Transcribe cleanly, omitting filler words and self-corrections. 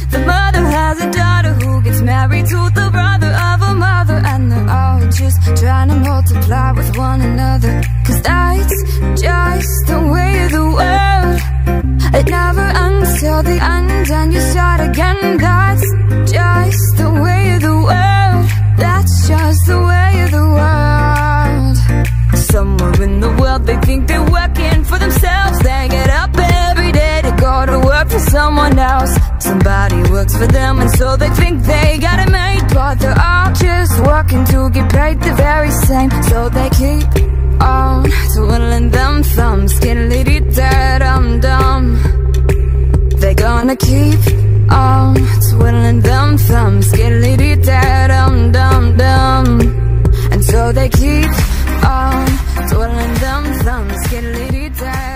The mother has a daughter who gets married to the brother of a mother, and they're all just trying to multiply with one another. Cause that's just the way of the world. It never ends till the end and you start again. That's just the way of the world. That's just the way of the world. Somewhere in the world they think they're working for themselves. They get up every day to go to work for someone else. Somebody works for them and so they think they got it made. But they're all just working to get paid the very same. So they keep on twiddling them thumbs, skiddly-dee-da-dum-dum. They're gonna keep on twiddling them thumbs, skiddly-dee-da-dum-dum-dum. And so they keep on twiddling them thumbs, skiddly-dee-da.